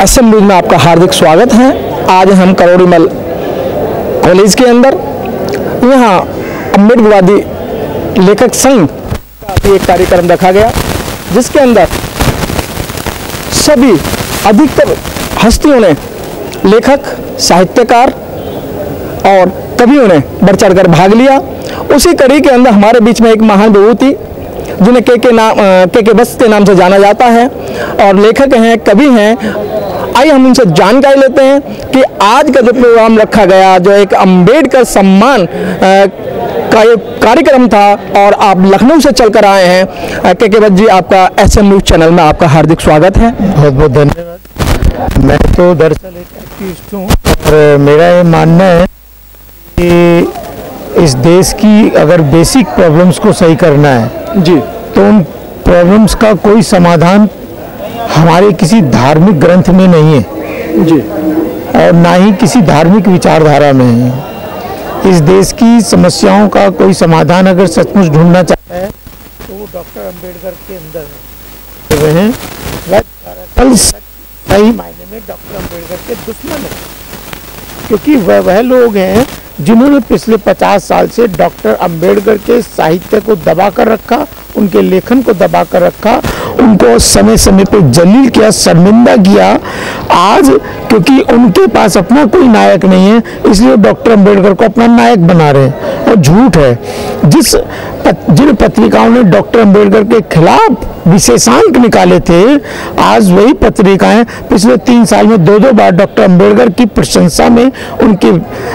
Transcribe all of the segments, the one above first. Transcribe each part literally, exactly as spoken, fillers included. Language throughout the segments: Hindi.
एसएम न्यूज में आपका हार्दिक स्वागत है। आज हम करोड़ीमल कॉलेज के अंदर यहाँ अम्बेडकरवादी लेखक संघ का एक कार्यक्रम रखा गया, जिसके अंदर सभी अधिकतर हस्तियों ने, लेखक, साहित्यकार और कवियों ने बढ़ चढ़कर भाग लिया। उसी कड़ी के अंदर हमारे बीच में एक महान विभूति जिन्हें के के नाम के के बस के नाम से जाना जाता है और लेखक हैं, कवि हैं। आइए हम उनसे जानकारी लेते हैं कि आज का जो प्रोग्राम रखा गया, जो एक अम्बेडकर सम्मान का एक कार्यक्रम था और आप लखनऊ से चलकर आए हैं। के के बस जी, आपका एसएम न्यूज चैनल में आपका हार्दिक स्वागत है। बहुत बहुत धन्यवाद। मैं तो दरअसल एक एक्टिविस्ट हूँ और मेरा ये मानना है कि इस देश की अगर बेसिक प्रॉब्लम्स को सही करना है जी, तो उन प्रॉब्लम्स का कोई समाधान हमारे किसी धार्मिक ग्रंथ में नहीं है जी, और ना ही किसी धार्मिक विचारधारा में है। इस देश की समस्याओं का कोई समाधान अगर सचमुच ढूंढना चाहता है तो वो डॉक्टर अंबेडकर के अंदर है। वह दरअसल सही मायने में डॉक्टर अंबेडकर के दुश्मन है, क्योंकि वह वह लोग हैं जिन्होंने पिछले पचास साल से डॉक्टर अंबेडकर के साहित्य को दबा कर रखा, उनके लेखन को दबा कर रखा, उनको समय समय पे जलील किया, शर्मिंदा किया। आज क्योंकि उनके पास अपना कोई नायक नहीं है, इसलिए डॉक्टर अंबेडकर को अपना नायक बना रहे हैं। और झूठ है। जिस पत, जिन पत्रिकाओं ने डॉक्टर अंबेडकर के खिलाफ विशेषांक निकाले थे, आज वही पत्रिकाएं पिछले तीन साल में दो दो बार डॉक्टर अंबेडकर की प्रशंसा में उनकी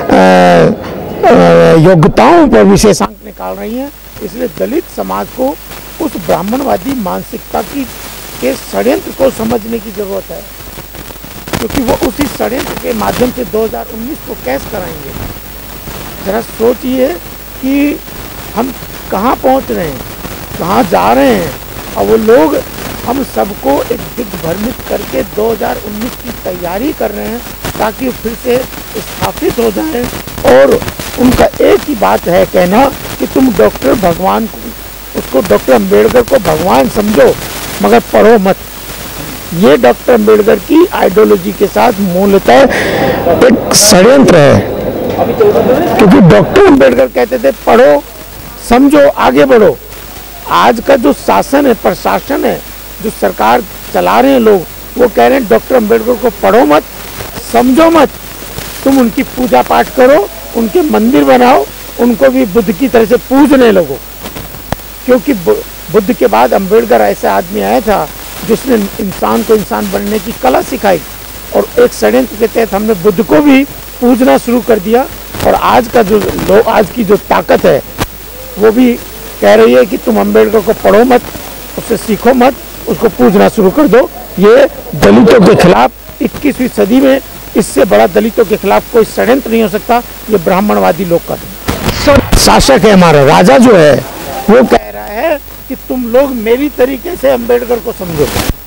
योग्यताओं पर विशेषांक निकाल रही हैं। इसलिए दलित समाज को उस ब्राह्मणवादी मानसिकता की के षड्यंत्र को समझने की जरूरत है, क्योंकि वो उसी षड्यंत्र के माध्यम से दो हज़ार उन्नीस को कैश कराएंगे। जरा सोचिए कि हम कहाँ पहुँच रहे हैं, कहाँ जा रहे हैं, और वो लोग हम सबको एक दिग्भ्रमित करके दो हज़ार उन्नीस की तैयारी कर रहे हैं ताकि फिर से स्थापित हो जाए। और उनका एक ही बात है कहना कि तुम डॉक्टर भगवान को, उसको डॉक्टर अंबेडकर को भगवान समझो मगर पढ़ो मत। ये डॉक्टर अंबेडकर की आइडियोलॉजी के साथ मूलतः एक षड्यंत्र है, क्योंकि डॉक्टर अंबेडकर कहते थे पढ़ो, समझो, आगे बढ़ो। आज का जो शासन है, प्रशासन है, जो सरकार चला रहे हैं लोग, वो कह रहे हैं डॉक्टर अंबेडकर को पढ़ो मत, समझो मत, तुम उनकी पूजा पाठ करो, उनके मंदिर बनाओ, उनको भी बुद्ध की तरह से पूजने लगो। क्योंकि बुद्ध के बाद अंबेडकर ऐसा आदमी आया था जिसने इंसान को इंसान बनने की कला सिखाई, और एक षड्यंत्र के तहत हमने बुद्ध को भी पूजना शुरू कर दिया। और आज का जो लोग, आज की जो ताकत है, वो भी कह रही है कि तुम अंबेडकर को पढ़ो मत, उससे सीखो मत, उसको पूजना शुरू कर दो। ये दलितों के खिलाफ इक्कीसवीं सदी में इससे बड़ा दलितों के खिलाफ कोई षड्यंत्र नहीं हो सकता। ये ब्राह्मणवादी लोग का शासक है, हमारा राजा जो है, वो कह रहा है कि तुम लोग मेरी तरीके से अंबेडकर को समझो।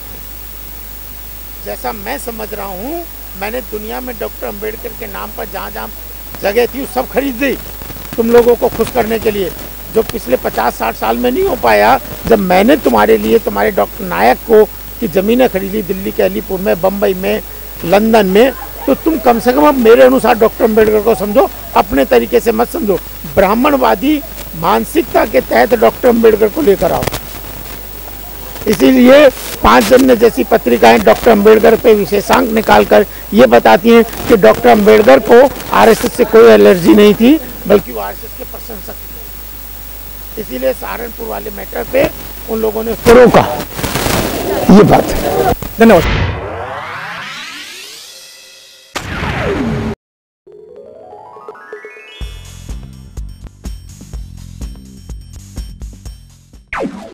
जैसा मैं समझ रहा हूँ, मैंने दुनिया में डॉक्टर अंबेडकर के नाम पर जहाँ जहाँ जगह थी सब खरीद दी तुम लोगों को खुश करने के लिए, जो पिछले पचास साठ साल में नहीं हो पाया। जब मैंने तुम्हारे लिए, तुम्हारे डॉक्टर नायक को की ज़मीनें खरीदी दिल्ली के अलीपुर में, बम्बई में, लंदन में, तो तुम कम से कम अब मेरे अनुसार डॉक्टर अंबेडकर को समझो, अपने तरीके से मत समझो। ब्राह्मणवादी मानसिकता के तहत डॉक्टर अंबेडकर को लेकर आओ। इसीलिए पांच जन जैसी पत्रिकाएं डॉक्टर अंबेडकर पे विशेषांक निकालकर ये बताती हैं कि डॉक्टर अंबेडकर को आरएसएस से कोई एलर्जी नहीं थी, बल्कि वो आरएसएस के प्रशंसक थे। इसीलिए सहारनपुर वाले मैटर पे उन लोगों ने रोका। ये बात है। धन्यवाद।